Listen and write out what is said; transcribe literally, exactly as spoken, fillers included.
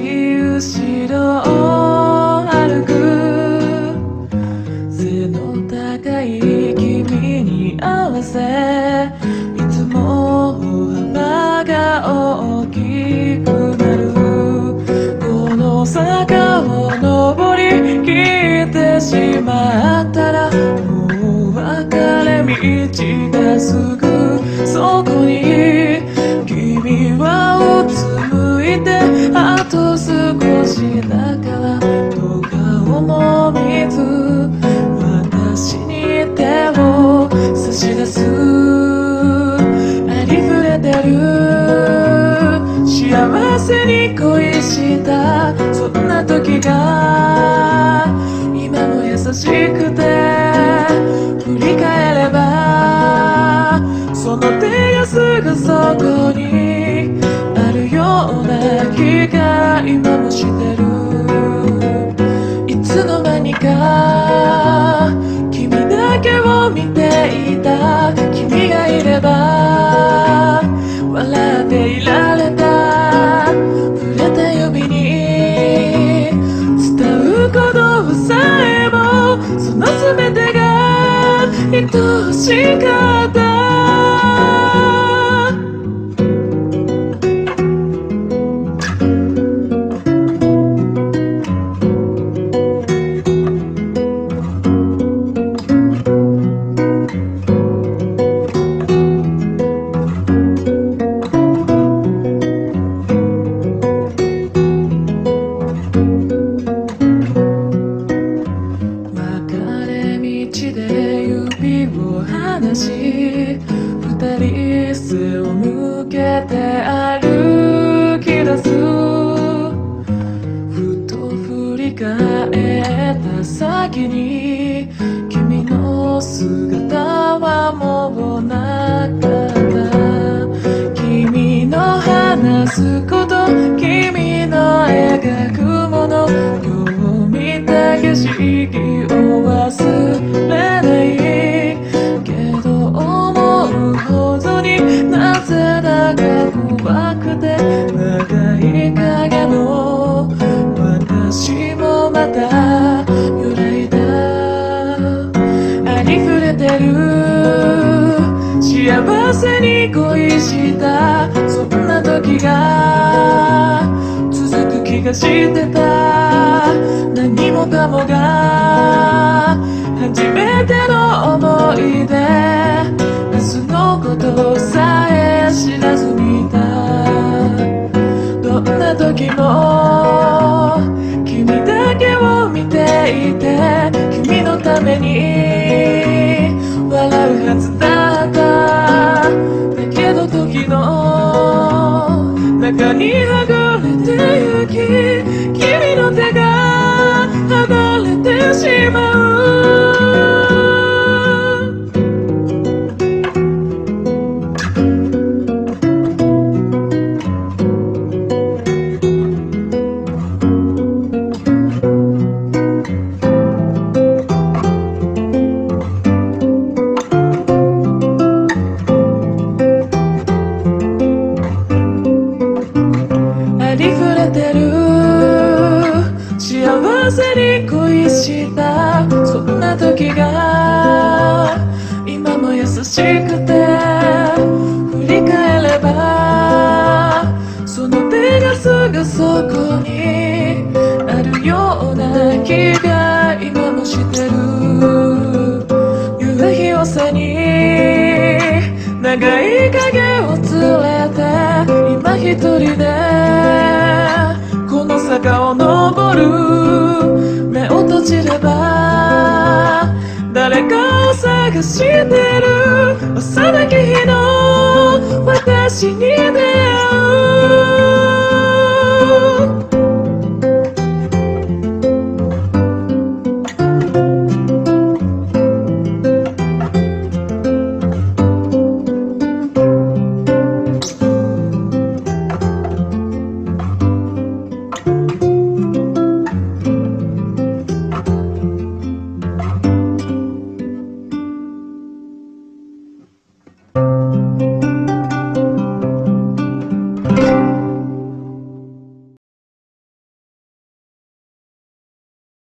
後ろを歩く背の高い君に合わせいつも歩幅が大きくなるこの坂を登りきってしまったらもう分かれ道がすぐそこに君はうつむいてあと少しだからどうかも見ず私に手を差し出すありふれてる幸せに恋したそんな時が今も優しくて振り返ればその手がすぐそこにあるような気が今もしてるいつの間にか君だけを見ていた君がいれば笑っていられた触れた指に伝うことさえもその全てが愛しかった二人背を向けて歩き出すふと振り返った先に君の姿はもうなかった君の話すこと君の描くもの今日見た景色を忘れないなぜだか怖くて長い影の私もまた揺らいだありふれてる幸せに恋したそんな時が続く気がしてた何もかもが初めての思い出明日のことさえ知らずにいたどんな時も君だけを見ていて君のために笑うはずだっただけど時の中にはぐれてゆき君の手が離れてしまう幸せに恋したそんな時が今も優しくて振り返ればその手がすぐそこにあるような気が今もしてる夕日を背に長い影を連れて今一人で